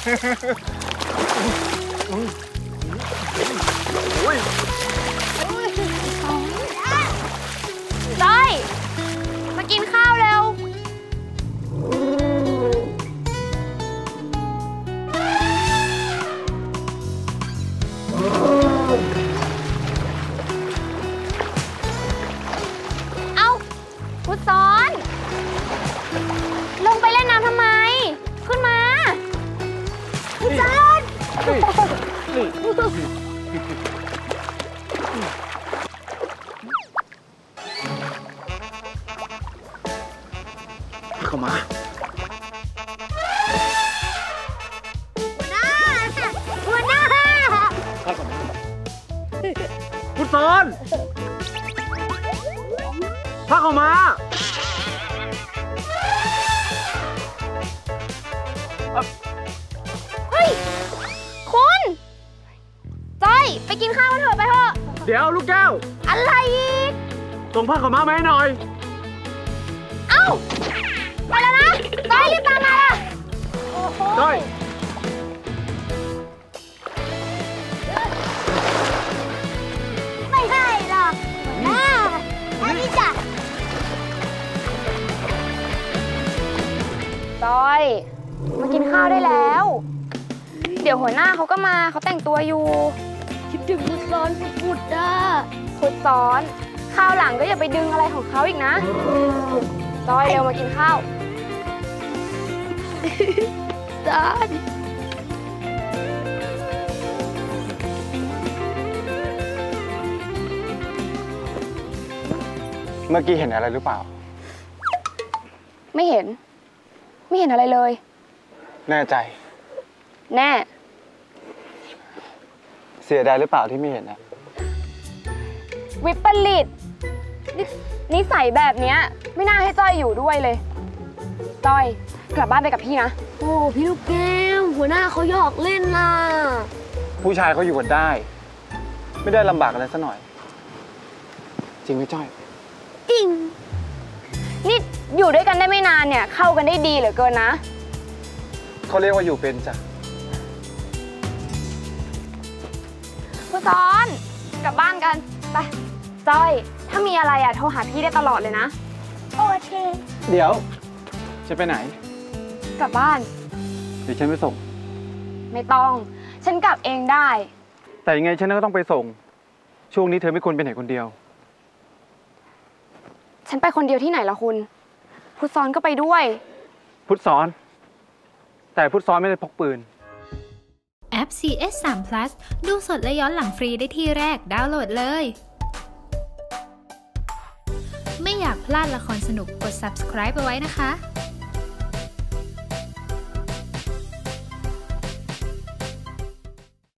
ได้มากินข้าวเร็วเอาพุทธซ้อนลงไปเล่นน้ำทำไมขึ้นมาพุทธซ้อนเข้ามาหัวหน้าพุทธซ้อนพักออกมาเฮ้ยคุณจ้อยไปกินข้าวกันเถอะไปเถอะเดี๋ยวลูกแก้วอะไรอีกส่งผ้าขาวม้ามาให้หน่อยเอ้าไปแล้วนะจ้อยรีบตามมาล่ะจ้อยไม่ได้หรอกอันนี้จ้ะจ้อยมากินข้าวได้แล้วเดี๋ยวหัวหน้าเขาก็มาเขาแต่งตัวอยู่คิดถึงพุทธซ้อนพุทธอ่ะพุทธซ้อนข้าวหลังก็อย่าไปดึงอะไรของเขาอีกนะจ้อยเร็วมากินข้าวจานเมื่อกี้เห็นอะไรหรือเปล่าไม่เห็นอะไรเลยแน่ใจแน่เสียดายหรือเปล่าที่ไม่เห็นนะวิปริตนิสัยแบบนี้ไม่น่าให้จ้อยอยู่ด้วยเลยจ้อยกลับบ้านไปกับพี่นะโอ้พี่ลูกแก้วหัวหน้าเขาหยอกเล่นน่ะผู้ชายเขาอยู่กันได้ไม่ได้ลำบากอะไรซะหน่อยจริงไหมจ้อยจริงนี่อยู่ด้วยกันได้ไม่นานเนี่ยเข้ากันได้ดีเหลือเกินนะเขาเรียกว่าอยู่เป็นจ้ะผู้ซ้อนกลับบ้านกันไปจ้อยถ้ามีอะไรโทรหาพี่ได้ตลอดเลยนะโอเคเดี๋ยวจะไปไหนกลับบ้านเดี๋ยวฉันไปส่งไม่ต้องฉันกลับเองได้แต่ยังไงฉันก็ต้องไปส่งช่วงนี้เธอไม่ควรไปไหนคนเดียวฉันไปคนเดียวที่ไหนล่ะคุณพุทธซ้อนก็ไปด้วยพุทธซ้อนแต่พุทธซ้อนไม่ได้พกปืนแอป CS3 Plus ดูสดและย้อนหลังฟรีได้ที่แรกดาวน์โหลดเลยไม่อยากพลาดละครสนุกกด subscribe เอาไว้นะคะ